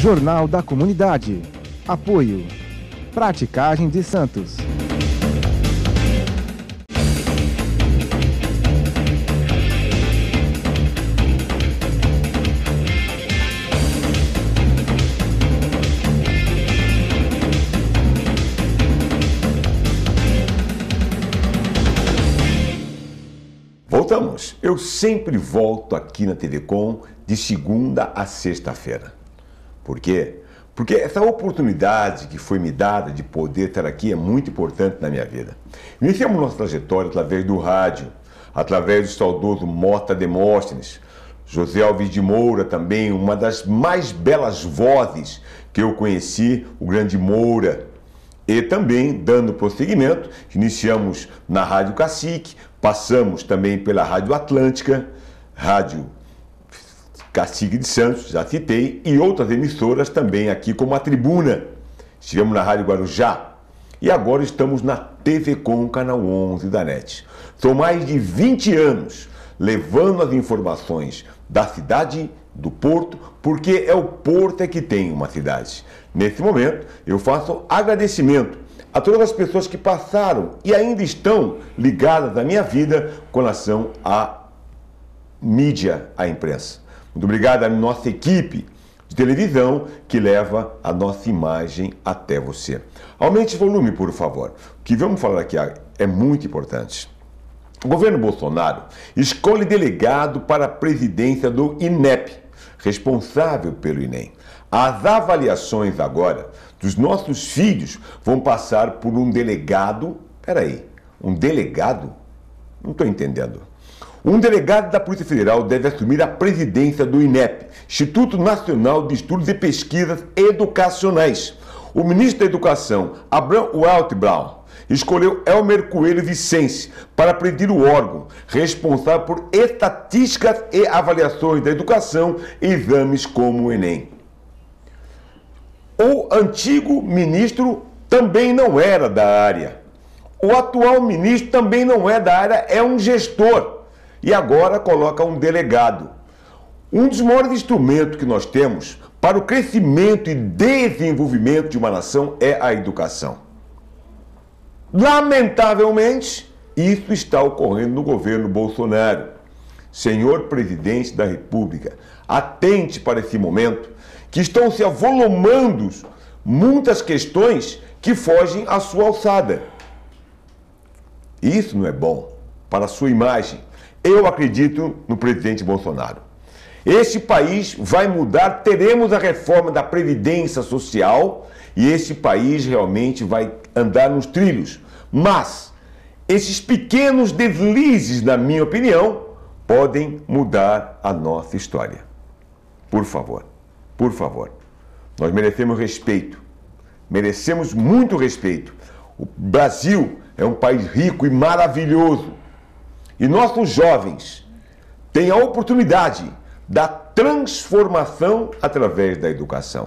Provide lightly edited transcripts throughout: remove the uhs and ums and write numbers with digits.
Jornal da Comunidade. Apoio. Praticagem de Santos. Voltamos. Eu sempre volto aqui na TV Com de segunda a sexta-feira. Por quê? Porque essa oportunidade que foi me dada de poder estar aqui é muito importante na minha vida. Iniciamos nossa trajetória através do rádio, através do saudoso Mota Demóstenes, José Alves de Moura também, uma das mais belas vozes que eu conheci, o grande Moura. E também, dando prosseguimento, iniciamos na Rádio Cacique, passamos também pela Rádio Atlântica, Rádio Cacique de Santos, já citei, e outras emissoras também aqui, como a Tribuna. Estivemos na Rádio Guarujá e agora estamos na TV Com, canal 11 da NET. São mais de 20 anos levando as informações da cidade do Porto, porque é o Porto que tem uma cidade. Nesse momento, eu faço agradecimento a todas as pessoas que passaram e ainda estão ligadas à minha vida com relação à mídia, à imprensa. Muito obrigado à nossa equipe de televisão que leva a nossa imagem até você. Aumente o volume, por favor. O que vamos falar aqui é muito importante. O governo Bolsonaro escolhe delegado para a presidência do INEP, responsável pelo Enem. As avaliações agora dos nossos filhos vão passar por um delegado. Peraí, um delegado? Não estou entendendo. Um delegado da Polícia Federal deve assumir a presidência do INEP, Instituto Nacional de Estudos e Pesquisas Educacionais. O ministro da Educação, Abraham Weintraub, escolheu Elmer Coelho Vicente para presidir o órgão, responsável por estatísticas e avaliações da educação e exames como o Enem. O antigo ministro também não era da área. O atual ministro também não é da área, é um gestor. E agora coloca um delegado. Um dos maiores instrumentos que nós temos para o crescimento e desenvolvimento de uma nação é a educação. Lamentavelmente, isso está ocorrendo no governo Bolsonaro. Senhor presidente da República, atente para esse momento, que estão se avolumando muitas questões que fogem à sua alçada. Isso não é bom para a sua imagem. Eu acredito no presidente Bolsonaro. Esse país vai mudar, teremos a reforma da Previdência Social e esse país realmente vai andar nos trilhos. Mas esses pequenos deslizes, na minha opinião, podem mudar a nossa história. Por favor, por favor. Nós merecemos respeito. Merecemos muito respeito. O Brasil é um país rico e maravilhoso. E nossos jovens têm a oportunidade da transformação através da educação.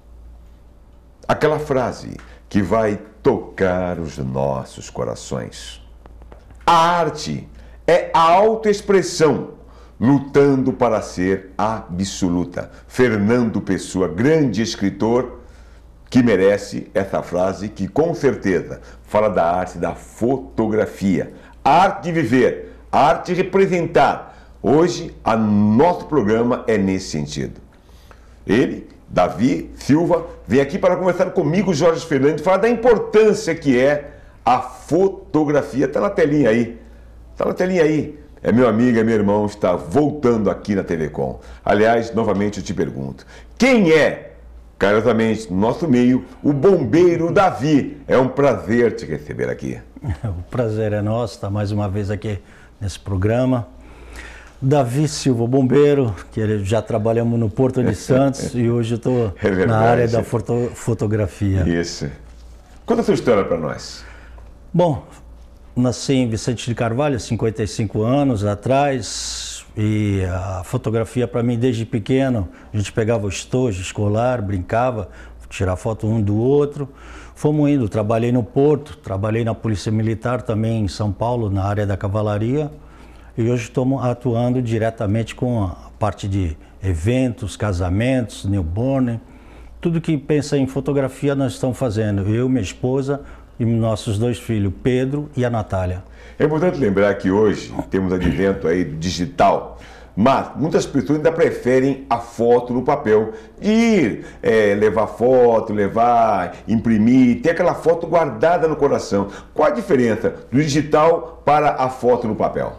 Aquela frase que vai tocar os nossos corações. A arte é a autoexpressão, lutando para ser absoluta. Fernando Pessoa, grande escritor, que merece essa frase, que com certeza fala da arte da fotografia. A arte de viver, a arte de representar. Hoje, nosso programa é nesse sentido. Ele, Davi Silva, vem aqui para conversar comigo, Jorge Fernandes, falar da importância que é a fotografia. Está na telinha aí. Está na telinha aí. É meu amigo, é meu irmão, está voltando aqui na TV Com. Aliás, novamente eu te pergunto, quem é, carinhosamente, no nosso meio, o bombeiro Davi? É um prazer te receber aqui. O prazer é nosso estar mais uma vez aqui nesse programa. Davi Silva, bombeiro, que já trabalhamos no Porto de Santos e hoje eu estou na área da fotografia. Isso. Conta a sua história para nós. Bom, nasci em Vicente de Carvalho, 55 anos atrás, e a fotografia para mim desde pequeno, a gente pegava o estojo escolar, brincava, tirar foto um do outro. Fomos indo, trabalhei no Porto, trabalhei na Polícia Militar também em São Paulo, na área da cavalaria. E hoje estou atuando diretamente com a parte de eventos, casamentos, newborn Tudo que pensa em fotografia nós estamos fazendo. Eu, minha esposa e nossos 2 filhos, Pedro e a Natália. É importante lembrar que hoje temos advento aí do digital, mas muitas pessoas ainda preferem a foto no papel. Ir levar foto, imprimir, ter aquela foto guardada no coração. Qual a diferença do digital para a foto no papel?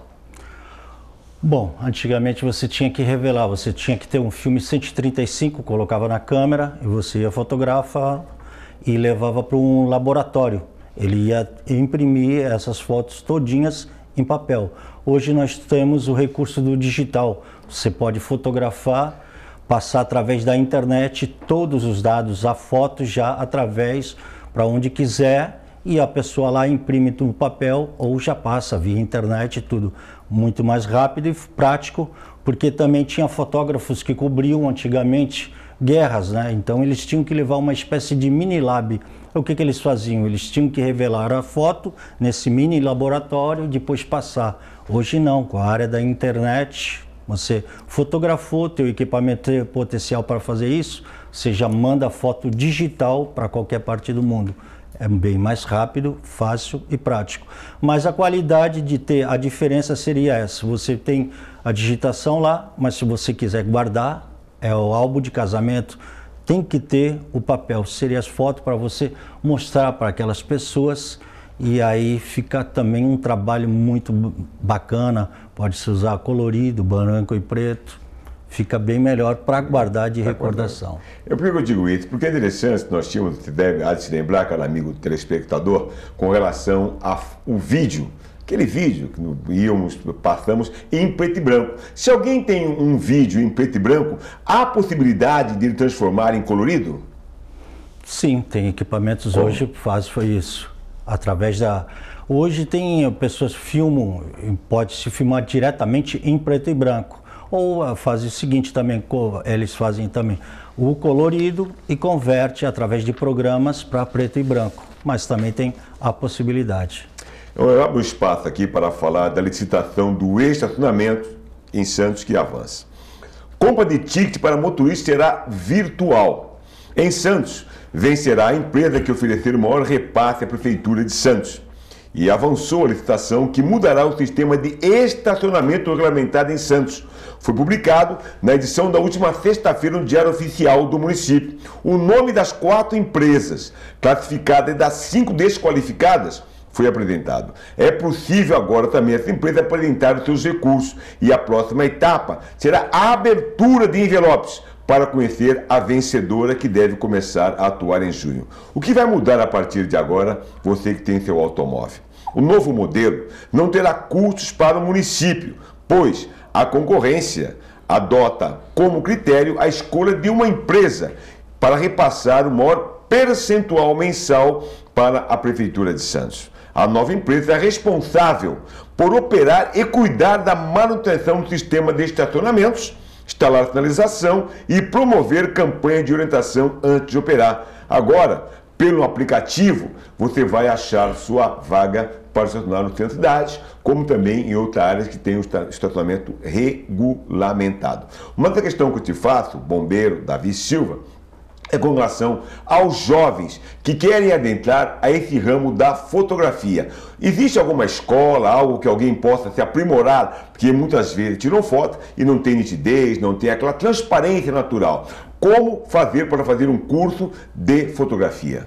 Bom, antigamente você tinha que revelar, você tinha que ter um filme 135, colocava na câmera e você ia fotografar e levava para um laboratório. Ele ia imprimir essas fotos todinhas em papel. Hoje nós temos o recurso do digital. Você pode fotografar, passar através da internet todos os dados, a foto já através para onde quiser e a pessoa lá imprime no papel ou já passa via internet, tudo muito mais rápido e prático, porque também tinha fotógrafos que cobriam antigamente guerras, né? Então eles tinham que levar uma espécie de mini lab. O que eles faziam? Eles tinham que revelar a foto nesse mini laboratório e depois passar. Hoje não, com a área da internet, você fotografou, teu equipamento tem potencial para fazer isso, você já manda a foto digital para qualquer parte do mundo. É bem mais rápido, fácil e prático. Mas a qualidade de ter, a diferença seria essa. Você tem a digitação lá, mas se você quiser guardar, é o álbum de casamento, tem que ter o papel. Seria as fotos para você mostrar para aquelas pessoas e aí fica também um trabalho muito bacana. Pode-se usar colorido, branco e preto. Fica bem melhor para guardar de recordação. Por que eu digo isso? Porque é interessante, nós tínhamos, você deve se lembrar, cara amigo telespectador, com relação ao vídeo. Aquele vídeo que passamos em preto e branco. Se alguém tem um vídeo em preto e branco, há a possibilidade de ele transformar em colorido? Sim, tem equipamentos hoje que fazem isso. Através da... Hoje tem pessoas que filmam, pode-se filmar diretamente em preto e branco. Ou fazem o seguinte também, eles fazem também o colorido e converte através de programas para preto e branco. Mas também tem a possibilidade. Eu abro espaço aqui para falar da licitação do estacionamento em Santos que avança. Compra de ticket para motorista será virtual. Em Santos, vencerá a empresa que oferecer o maior repasse à Prefeitura de Santos. E avançou a licitação que mudará o sistema de estacionamento regulamentado em Santos. Foi publicado na edição da última sexta-feira no Diário Oficial do município. O nome das 4 empresas classificadas e das 5 desqualificadas foi apresentado. É possível agora também essa empresa apresentar os seus recursos e a próxima etapa será a abertura de envelopes para conhecer a vencedora que deve começar a atuar em junho. O que vai mudar a partir de agora, você que tem seu automóvel? O novo modelo não terá custos para o município, pois a concorrência adota como critério a escolha de uma empresa para repassar o maior percentual mensal para a Prefeitura de Santos. A nova empresa é responsável por operar e cuidar da manutenção do sistema de estacionamentos, instalar sinalização e promover campanha de orientação antes de operar. Agora, pelo aplicativo, você vai achar sua vaga para estacionar no centro da cidade, como também em outras áreas que tem o estacionamento regulamentado. Uma outra questão que eu te faço, bombeiro Davi Silva, é com relação aos jovens que querem adentrar a esse ramo da fotografia. Existe alguma escola, algo que alguém possa se aprimorar? Porque muitas vezes tiram foto e não tem nitidez, não tem aquela transparência natural. Como fazer para fazer um curso de fotografia?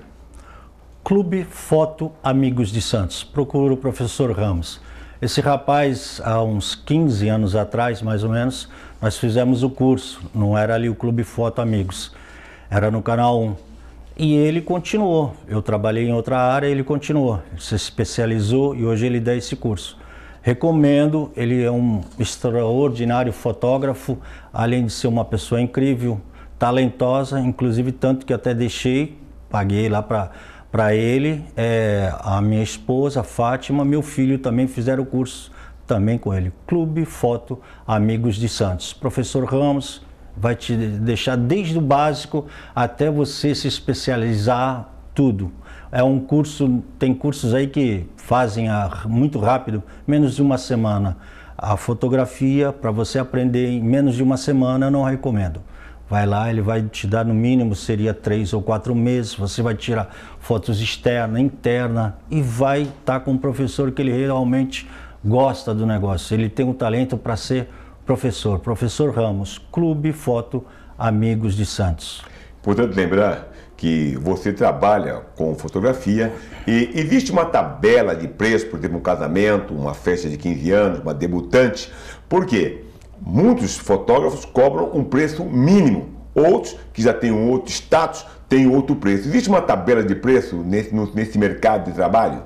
Clube Foto Amigos de Santos. Procura o professor Ramos. Esse rapaz, há uns 15 anos atrás, mais ou menos, nós fizemos o curso. Não era ali o Clube Foto Amigos. Era no Canal 1. E ele continuou. Eu trabalhei em outra área, ele continuou. Se especializou e hoje ele dá esse curso. Recomendo, ele é um extraordinário fotógrafo, além de ser uma pessoa incrível, talentosa, inclusive tanto que até paguei lá para ele, a minha esposa, a Fátima, meu filho também fizeram o curso também com ele. Clube Foto Amigos de Santos. Professor Ramos vai te deixar desde o básico até você se especializar, tudo. É um curso, tem cursos aí que fazem muito rápido, menos de uma semana. A fotografia, para você aprender em menos de uma semana, eu não recomendo. Vai lá, ele vai te dar no mínimo, seria 3 ou 4 meses, você vai tirar fotos externa, interna e vai estar com um professor que ele realmente gosta do negócio. Ele tem um talento para ser professor. Professor Ramos, Clube Foto Amigos de Santos. Importante lembrar que você trabalha com fotografia e existe uma tabela de preço, por exemplo, um casamento, uma festa de 15 anos, uma debutante. Por quê? Muitos fotógrafos cobram um preço mínimo, outros que já têm um outro status têm outro preço. Existe uma tabela de preço nesse mercado de trabalho?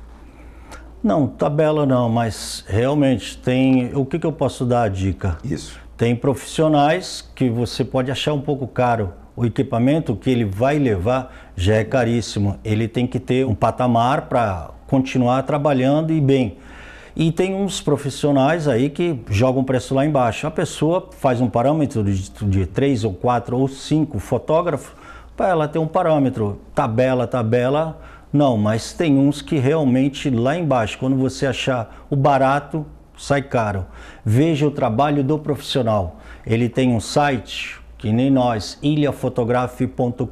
Não, tabela não, mas realmente tem... O que eu posso dar a dica? Isso. Tem profissionais que você pode achar um pouco caro. O equipamento que ele vai levar já é caríssimo. Ele tem que ter um patamar para continuar trabalhando e bem. E tem uns profissionais aí que jogam o preço lá embaixo. A pessoa faz um parâmetro de 3 ou 4 ou 5 fotógrafos para ela ter um parâmetro. Tabela, não, mas tem uns que realmente lá embaixo, quando você achar o barato, sai caro. Veja o trabalho do profissional. Ele tem um site, que nem nós, ilhafotografe.com.br.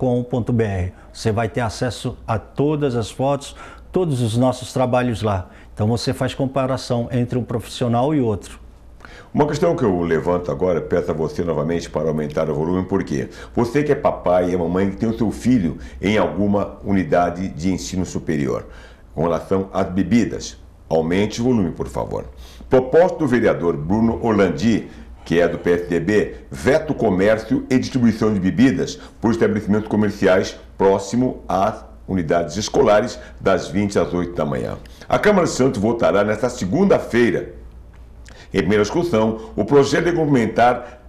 Você vai ter acesso a todas as fotos, todos os nossos trabalhos lá. Então você faz comparação entre um profissional e outro. Uma questão que eu levanto agora, peço a você novamente para aumentar o volume, porque você que é papai e é mamãe que tem o seu filho em alguma unidade de ensino superior, com relação às bebidas, aumente o volume, por favor. Proposta do vereador Bruno Orlandi, que é do PSDB, veta o comércio e distribuição de bebidas por estabelecimentos comerciais próximo às unidades escolares, das 20 às 8 da manhã. A Câmara de Santos votará nesta segunda-feira, em primeira discussão, o projeto de complementar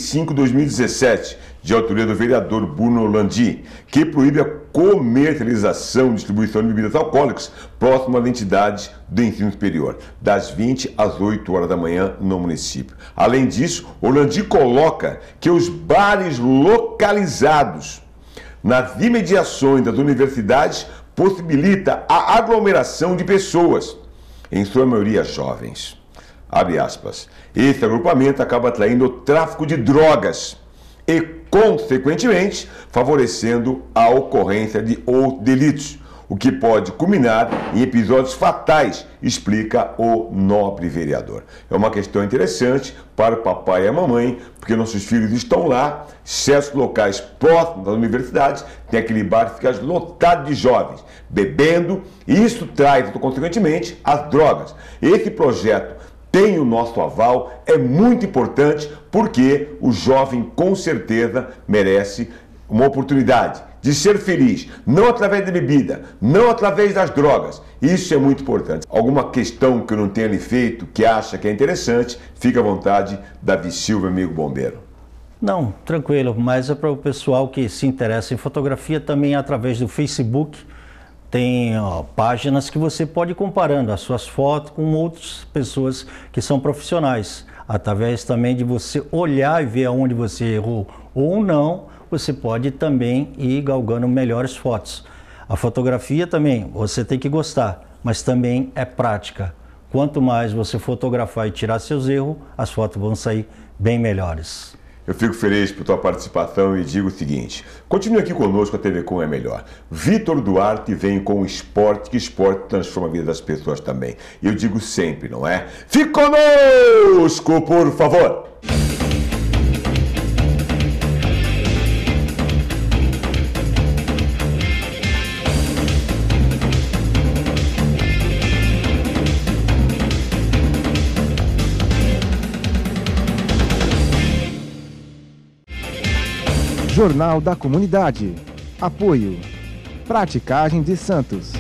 35/2017, de autoria do vereador Bruno Orlandi, que proíbe a comercialização e distribuição de bebidas alcoólicas próximo às entidades do ensino superior, das 20 às 8 horas da manhã no município. Além disso, Orlandi coloca que os bares localizados nas imediações das universidades possibilita a aglomeração de pessoas, em sua maioria jovens. Abre aspas. Esse agrupamento acaba atraindo o tráfico de drogas e, consequentemente, favorecendo a ocorrência de outros delitos, o que pode culminar em episódios fatais, explica o nobre vereador. É uma questão interessante para o papai e a mamãe, porque nossos filhos estão lá, certos locais próximos das universidades, tem aquele bar que fica lotado de jovens, bebendo, e isso traz, consequentemente, as drogas. Esse projeto tem o nosso aval, é muito importante, porque o jovem, com certeza, merece uma oportunidade de ser feliz, não através da bebida, não através das drogas. Isso é muito importante. Alguma questão que eu não tenha lhe feito, que acha que é interessante, fica à vontade, Davi Silva, amigo bombeiro. Não, tranquilo, mas é para o pessoal que se interessa em fotografia também através do Facebook. Tem páginas que você pode ir comparando as suas fotos com outras pessoas que são profissionais. Através também de você olhar e ver aonde você errou ou não, você pode também ir galgando melhores fotos. A fotografia também, você tem que gostar, mas também é prática. Quanto mais você fotografar e tirar seus erros, as fotos vão sair bem melhores. Eu fico feliz por tua participação e digo o seguinte: continue aqui conosco, a TV Com é melhor. Vitor Duarte vem com o esporte, que esporte transforma a vida das pessoas também. E eu digo sempre, não é? Fique conosco, por favor! Jornal da Comunidade. Apoio. Praticagem de Santos.